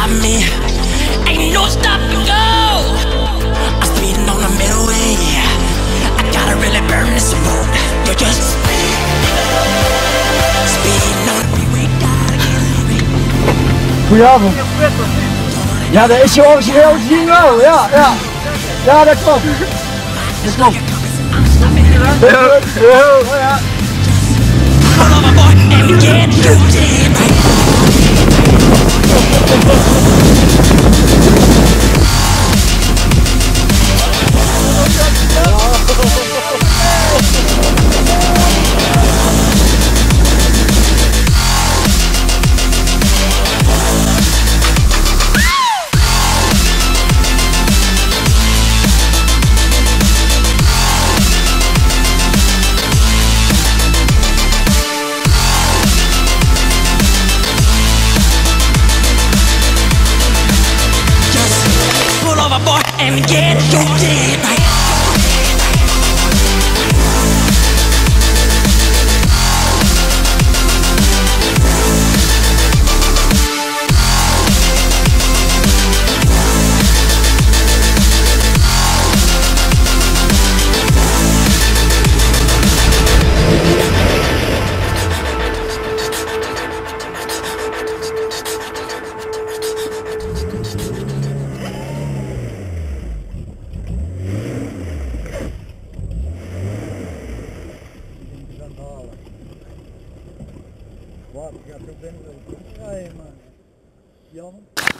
stop me. Ain't no stopping go. I'm speeding on the middle way. I gotta really burn this road. You're just speeding on the freeway. Goedenavond. Ja, dat is je origineel gezien wel. Ja, ja. Ja, dat klopt. Dat klopt. Ja. And get your day right. Water gaat zo binnen. Nee man. Jammer.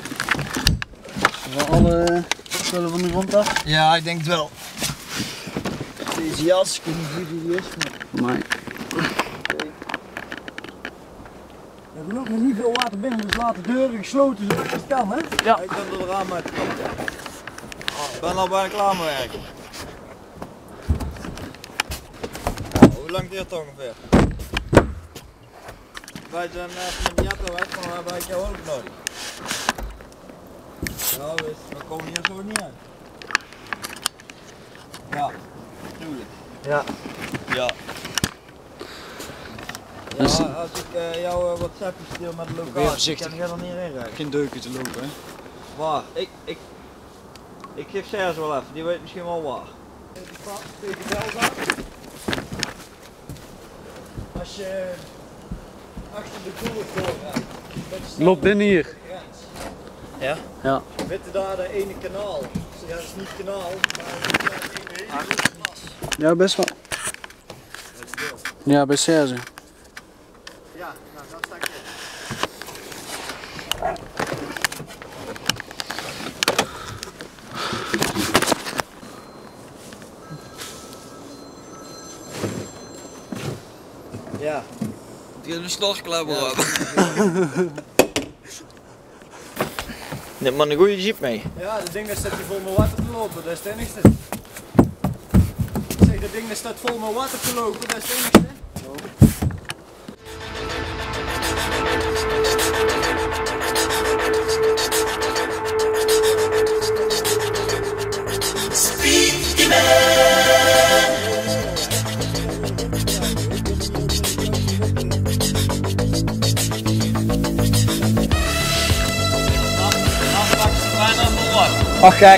We alle spullen van de grond af? Ja, ik denk het wel. Deze jas, ik weet niet wie die is. Maar... We hebben ook nog niet veel water binnen, dus laat de deuren gesloten zoals het kan, hè? Ja. Ik ben er raam uit. Ik ben al bijna klaar met werken. Hoe lang duurt het ongeveer? Wij zijn van de Jetta weg, maar we hebben eigenlijk jouw hulp nodig. Ja, we komen hier zo niet uit. Ja, tuurlijk. Ja. Ja. Ja, als ik jouw WhatsApp stuur met de locatie, kan ik er niet in rijden. Geen deuken te lopen, hè? Waar? Ik geef Serge wel even, die weet misschien wel waar. Als je achter de koer doorrijdt, Loop binnen hier. Ja? Ja. weet je daar de ene kanaal. Ja, dat is niet kanaal, maar Ja, best wel. Ja, bij Serge. ja, nou dat sta ik in. Ja. Die hebben een snorkelabber hebben. Neem maar een goede jeep mee. Ja, dat ding dat staat hier vol met water te lopen, dat is het enigste. Ik zeg, dat ding dat staat vol met water te lopen, dat is het enigste. Ach gek.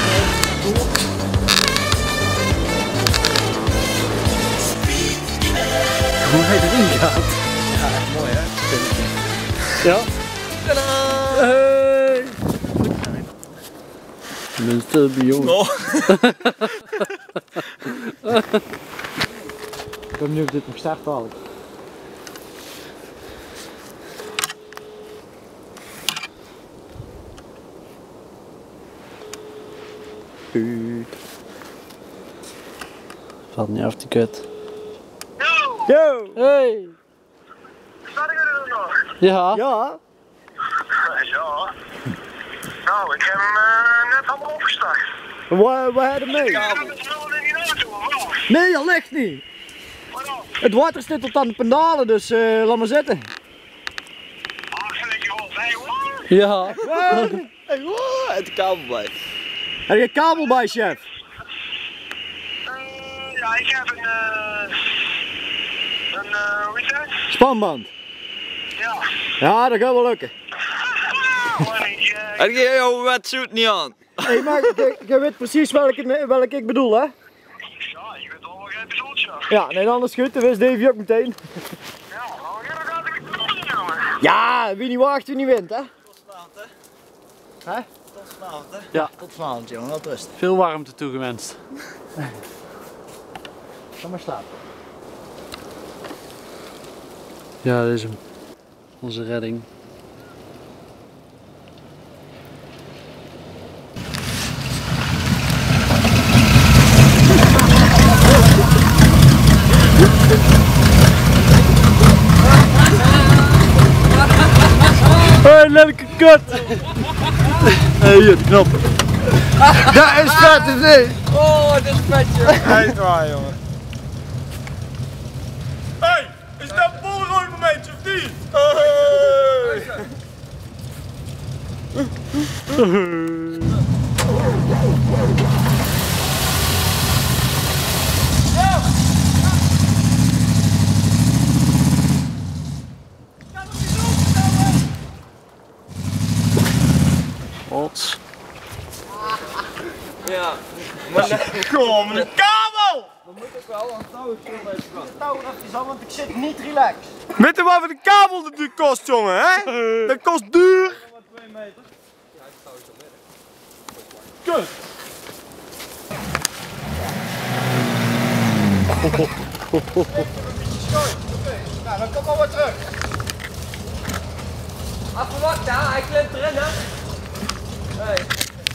Hoe hij erin gaat. Ja, echt mooi hè? Ja. Hey. Mr. Bion. Oh. Ik weet niet of dit nog start dadelijk. Valt niet af die kut. Yo! Hey! Staat ik er nog? Ja? Ja? Ja. Nou, ik heb hem net allemaal opgestart. Waar heb je mee? Ik heb het wel in die auto, of wel? Nee, dat ligt niet. Waarom? Het water zit tot aan de pedalen, dus laat maar zitten. Ach, vind ik wel bij hoor. Ja. Het kabel bij. Heb je kabel bij, chef? Ja, ik heb hoe heet dat? Spanband. Ja. Ja, dat gaat wel lukken. Maar ik Heb je jouw wetsuit niet aan? Hé, maar je weet precies welke ik bedoel, hè? Ja, ik weet al wat jij bedoelt, ja. Ja, nee, dan is het goed. Dan wist Davy ook meteen. Ja, maar jij gaat er niet doen, jongen. Ja, wie niet wacht, wie niet wint, hè? Tot vanavond, hè? Hè? Tot vanavond, hè? Ja. Tot vanavond, jongen. Wel rust. Veel warmte toegewenst. Ga maar slapen. Ja, dit is hem. Onze redding. Hé, lelijke kut! Hé, hier, de knop. Dat is vet, is niet? Oh, dit is vet, joh. Echt waar, jongen. Hey, is dat een Polaroid momentje of niet? Hey. Ots. Ja. Kom, met een kabel! Dat moet ook wel, want nou is het veel bezig. De touw even aan, want ik zit niet relaxed. Weet je wat de kabel dat duur kost, jongen, hè? Dat kost duur. 2 meter. Kut. Nou, dan kom maar weer terug. Even wachten, hij klimt erin, hè? Hey.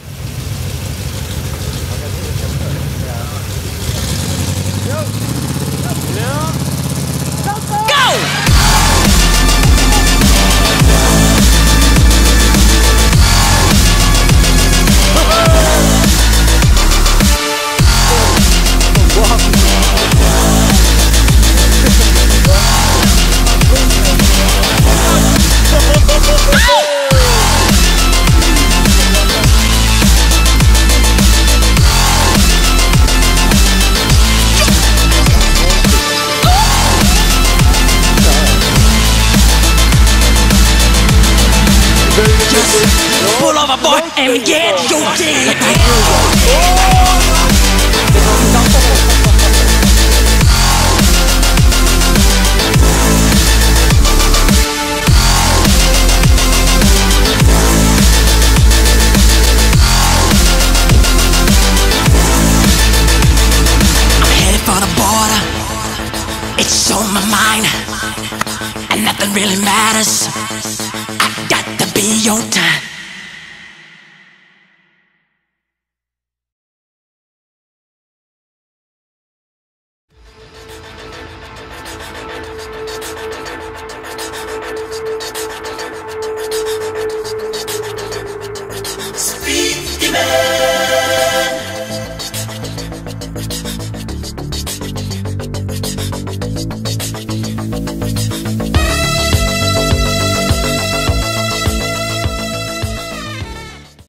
Pull over, boy, and get your dick. I'm headed for the border. It's on my mind, and nothing really matters.